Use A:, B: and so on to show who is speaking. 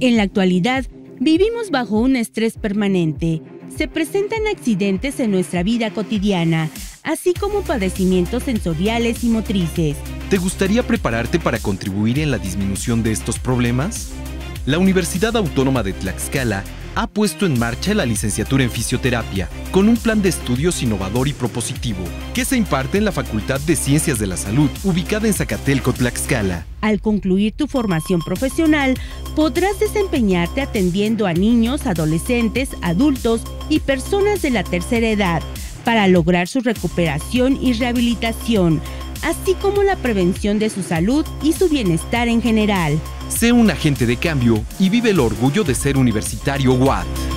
A: En la actualidad, vivimos bajo un estrés permanente. Se presentan accidentes en nuestra vida cotidiana, así como padecimientos sensoriales y motrices.
B: ¿Te gustaría prepararte para contribuir en la disminución de estos problemas? La Universidad Autónoma de Tlaxcala ha puesto en marcha la licenciatura en fisioterapia con un plan de estudios innovador y propositivo que se imparte en la Facultad de Ciencias de la Salud, ubicada en Zacatelco, Tlaxcala.
A: Al concluir tu formación profesional, podrás desempeñarte atendiendo a niños, adolescentes, adultos y personas de la tercera edad para lograr su recuperación y rehabilitación, así como la prevención de su salud y su bienestar en general.
B: Sé un agente de cambio y vive el orgullo de ser universitario UAT.